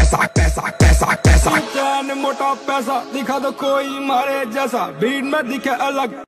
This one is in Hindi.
पैसा पैसा पैसा पैसा। चैन मोटा पैसा दिखा दो कोई मारे जैसा, भीड़ में दिखे अलग।